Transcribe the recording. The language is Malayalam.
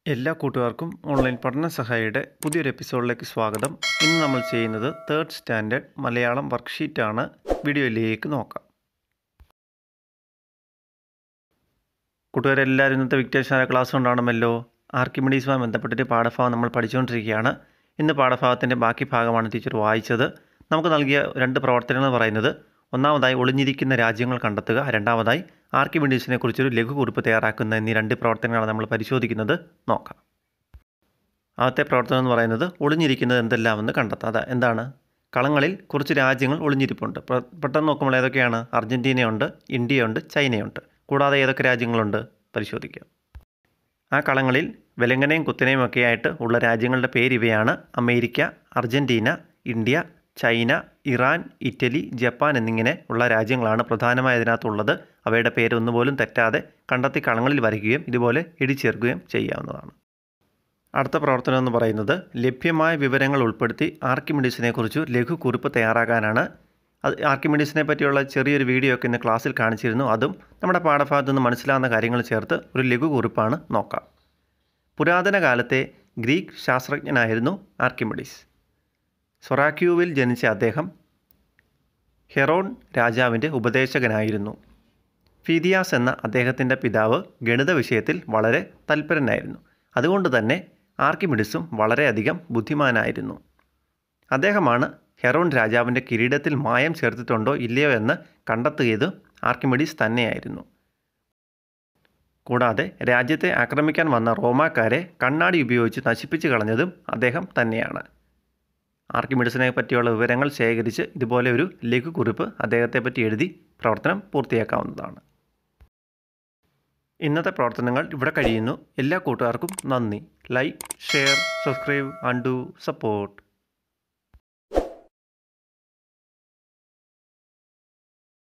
എല്ലാ കൂട്ടുകാർക്കും ഓൺലൈൻ പഠന സഹായിയുടെ പുതിയൊരു എപ്പിസോഡിലേക്ക് സ്വാഗതം. ഇന്ന് നമ്മൾ ചെയ്യുന്നത് 3rd സ്റ്റാൻഡേർഡ് മലയാളം വർക്ക്ഷീറ്റാണ്. വീഡിയോയിലേക്ക് നോക്കാം. കൂട്ടുകാരെല്ലാവരും ഇന്നത്തെ വിക്ടേഴ്സ് ക്ലാസ് കൊണ്ടാണമല്ലോ. ആർക്കിമിഡീസുമായി ബന്ധപ്പെട്ടൊരു പാഠഭാഗം നമ്മൾ പഠിച്ചുകൊണ്ടിരിക്കുകയാണ്. ഇന്ന് പാഠഭാഗത്തിൻ്റെ ബാക്കി ഭാഗമാണ് ടീച്ചർ വായിച്ചത്. നമുക്ക് നൽകിയ 2 പ്രവർത്തനങ്ങൾ പറയുന്നത്, ഒന്നാമതായി ഒളിഞ്ഞിരിക്കുന്ന രാജ്യങ്ങൾ കണ്ടെത്തുക, രണ്ടാമതായി ആർക്കിമിഡീസിനെ കുറിച്ചൊരു ലഘുകുറിപ്പ് തയ്യാറാക്കുന്ന എന്നീ 2 പ്രവർത്തനങ്ങളാണ് നമ്മൾ പരിശോധിക്കുന്നത്. നോക്കാം. ആദ്യത്തെ പ്രവർത്തനം എന്ന് പറയുന്നത് ഒളിഞ്ഞിരിക്കുന്നത് എന്തെല്ലാമെന്ന് കണ്ടെത്താം. എന്താണ്? കളങ്ങളിൽ കുറച്ച് രാജ്യങ്ങൾ ഒളിഞ്ഞിരിപ്പുണ്ട്. പെട്ടെന്ന് നോക്കുമ്പോൾ ഏതൊക്കെയാണ്? അർജൻറ്റീനയുണ്ട്, ഇന്ത്യയുണ്ട്, ചൈനയുണ്ട്. കൂടാതെ ഏതൊക്കെ രാജ്യങ്ങളുണ്ട് പരിശോധിക്കാം. ആ കളങ്ങളിൽ വെലങ്ങനെയും കുത്തനെയും ഒക്കെ ആയിട്ട് ഉള്ള രാജ്യങ്ങളുടെ പേര് ഇവയാണ്: America, Argentina, India, China, Iran, Italy, Japan എന്നിങ്ങനെ ഉള്ള രാജ്യങ്ങളാണ് പ്രധാനമായി ഇതിനകത്തുള്ളത്. അവയുടെ പേരൊന്നുപോലും തെറ്റാതെ കണ്ടെത്തി കളങ്ങളിൽ വരയ്ക്കുകയും ഇതുപോലെ എഴുതിച്ചേർക്കുകയും ചെയ്യാവുന്നതാണ്. അടുത്ത പ്രവർത്തനം എന്ന് പറയുന്നത് ലഭ്യമായ വിവരങ്ങൾ ഉൾപ്പെടുത്തി ആർക്കിമിഡീസിനെ കുറിച്ച് ലഘുകുറിപ്പ് തയ്യാറാക്കാനാണ്. ആർക്കിമിഡീസിനെ പറ്റിയുള്ള ചെറിയൊരു വീഡിയോ ഒക്കെ ഇന്ന് ക്ലാസ്സിൽ കാണിച്ചിരുന്നു. അതും നമ്മുടെ പാഠഭാഗത്തു നിന്ന് മനസ്സിലാകുന്ന കാര്യങ്ങൾ ചേർത്ത് ഒരു ലഘുകുറിപ്പാണ്. നോക്കാം. പുരാതന കാലത്തെ ഗ്രീക്ക് ശാസ്ത്രജ്ഞനായിരുന്നു ആർക്കിമിഡീസ്. സൊറാക്യൂവിൽ ജനിച്ച അദ്ദേഹം ഹെറോൺ രാജാവിൻ്റെ ഉപദേശകനായിരുന്നു. ഫീദിയാസ് എന്ന അദ്ദേഹത്തിൻ്റെ പിതാവ് ഗണിത വിഷയത്തിൽ വളരെ തൽപരനായിരുന്നു. അതുകൊണ്ട് തന്നെ ആർക്കിമിഡീസും വളരെയധികം ബുദ്ധിമാനായിരുന്നു. അദ്ദേഹമാണ് ഹെറോൺ രാജാവിൻ്റെ കിരീടത്തിൽ മായം ചേർത്തിട്ടുണ്ടോ ഇല്ലയോ എന്ന് കണ്ടെത്തിയത് ആർക്കിമിഡീസ് തന്നെയായിരുന്നു. കൂടാതെ രാജ്യത്തെ ആക്രമിക്കാൻ വന്ന റോമാക്കാരെ കണ്ണാടി ഉപയോഗിച്ച് നശിപ്പിച്ചു കളഞ്ഞതും അദ്ദേഹം തന്നെയാണ്. ആർക്കിമിഡീസിനെ പറ്റിയുള്ള വിവരങ്ങൾ ശേഖരിച്ച് ഇതുപോലെ ഒരു ലഘുകുറിപ്പ് അദ്ദേഹത്തെ പറ്റി എഴുതി പ്രവർത്തനം പൂർത്തിയാക്കാവുന്നതാണ്. ഇന്നത്തെ പ്രവർത്തനങ്ങൾ ഇവിടെ കഴിയുന്നു. എല്ലാ കൂട്ടുകാർക്കും നന്ദി. Like, share, subscribe and do support.